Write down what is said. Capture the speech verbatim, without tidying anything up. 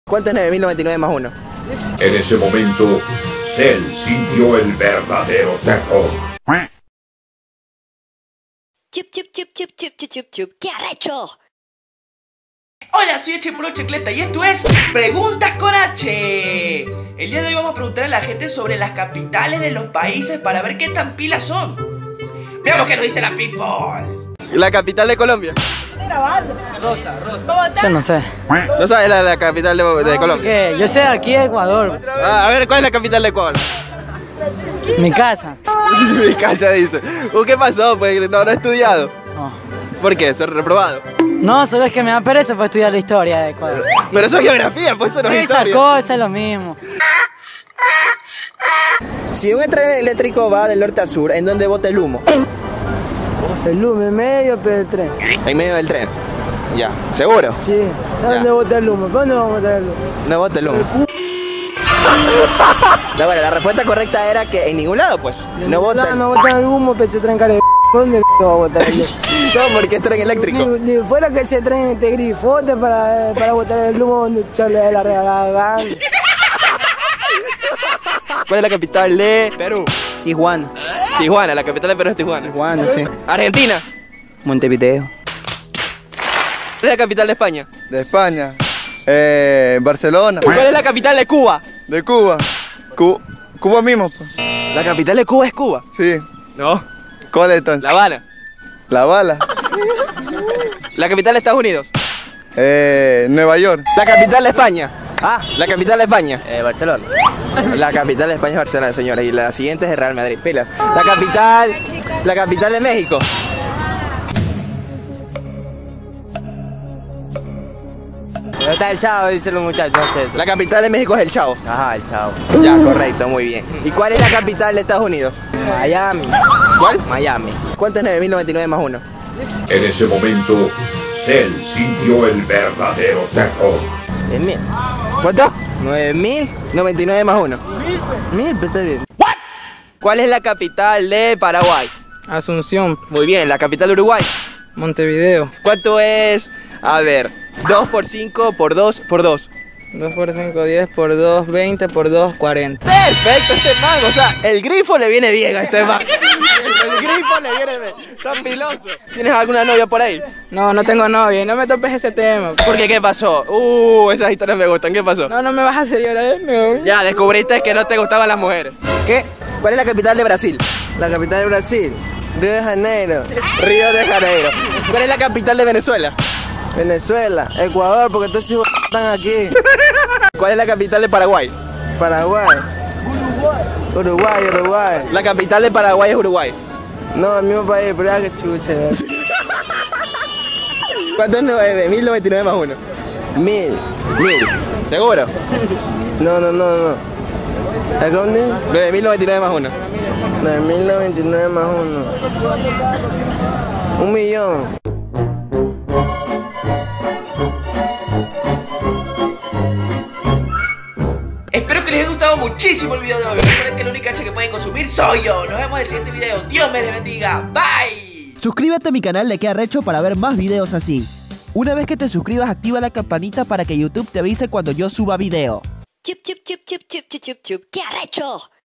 ¿Cuánto es nueve mil noventa y nueve más uno? En ese momento, Cell sintió el verdadero terror. Chup, chup, chup, chup, chup, chup, chup, chup. ¿Qué arrecho? Hola, soy H Puro Chicleta y esto es Preguntas con H. El día de hoy vamos a preguntar a la gente sobre las capitales de los países para ver qué tan pilas son. Veamos qué nos dice la people. La capital de Colombia. Rosa, Rosa. Yo no sé. ¿No sabes la, la capital de, de Colombia? ¿Qué? Yo sé aquí de Ecuador. Ah, a ver, ¿cuál es la capital de Ecuador? Mi casa. Mi casa dice. Uh, ¿Qué pasó? Pues no, no he estudiado. No. ¿Por qué? ¿Soy reprobado? No, solo es que me da pereza para estudiar la historia de Ecuador. Pero eso es geografía, pues eso no es Esa historia. cosa es lo mismo. Si un tren eléctrico va del norte a sur, ¿en dónde bota el humo? El humo en medio del tren. En medio del tren. Ya, ¿seguro? Sí. ¿Dónde Ya. bota el humo? ¿Dónde vamos a botar el humo? No bota el humo. No, bueno, la respuesta correcta era que en ningún lado, pues. No bota el... No bota el humo, pero se tranca el ¿dónde va a botar el humo? No, porque es tren eléctrico. Ni, ni fuera que se traen este grifote para, para botar el humo donde echarle la regada. ¿Cuál es la capital de Perú? Tijuana. Tijuana, la capital de Perú es Tijuana. Tijuana, sí. Argentina. Montevideo. ¿Cuál es la capital de España? De España. Eh, Barcelona. ¿Cuál es la capital de Cuba? De Cuba. Cu Cuba mismo, pues. La capital de Cuba es Cuba. Sí. No. ¿Cuál es entonces? La Habana. La Bala. La capital de Estados Unidos. Eh, Nueva York. La capital de España. Ah, la capital de España. Eh, Barcelona. La capital de España es Barcelona, señores. Y la siguiente es el Real Madrid. Pilas. La capital. La capital de México. ¿Dónde está el chavo? Dicen los muchachos, no sé. La capital de México es el Chavo. Ajá, el chavo. Ya, correcto, muy bien. ¿Y cuál es la capital de Estados Unidos? Miami. ¿Cuál? Miami. ¿Cuánto es nueve mil noventa y nueve más uno? En ese momento, Cell sintió el verdadero terror. ¿Es mil? ¿Cuánto? ¿Nueve mil? noventa y nueve más uno. Mil, pero está bien. ¿Cuál es la capital de Paraguay? Asunción, Muy bien, la capital de Uruguay. Montevideo. ¿Cuánto es? A ver, dos por cinco por dos por dos. dos por cinco, diez por dos, veinte por dos, cuarenta. Perfecto, este man, o sea, el grifo le viene bien a este man. El grifo le viene bien, está piloso. ¿Tienes alguna novia por ahí? No, no tengo novia, no me topes ese tema. ¿Por qué? ¿Qué pasó? Uh, esas historias me gustan, ¿qué pasó? No, no me vas a hacer llorar de nuevo. Ya, descubriste que no te gustaban las mujeres. ¿Qué? ¿Cuál es la capital de Brasil? La capital de Brasil. Río de Janeiro. Río de Janeiro. ¿Cuál es la capital de Venezuela? Venezuela. Ecuador, porque todos esos están aquí. ¿Cuál es la capital de Paraguay? Paraguay. Uruguay, Uruguay. La capital de Paraguay es Uruguay. No, el mismo país, pero ya que chucha. ¿Cuánto es nueve mil noventa y nueve más uno? Mil. Mil. ¿Seguro? No, no, no, no. ¿A dónde? nueve mil noventa y nueve más uno. nueve mil noventa y nueve más uno. Un millón. Espero que les haya gustado muchísimo el video de hoy. Recuerden que la única H que pueden consumir soy yo. Nos vemos en el siguiente video. Dios me les bendiga. Bye. Suscríbete a mi canal de Qué Arrecho para ver más videos así. Una vez que te suscribas, activa la campanita para que YouTube te avise cuando yo suba video. Chup, chup, chup, chup, chup, chup, chup, chup. ¿Qué arrecho?